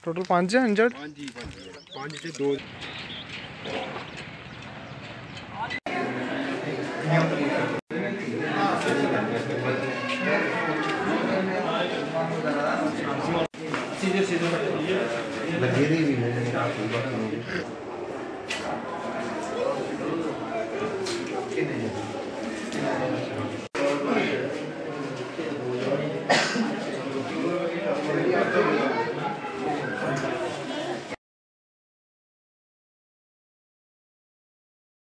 Total 5 है injured. 5 से 2 सीधे सीधे लगी रही है।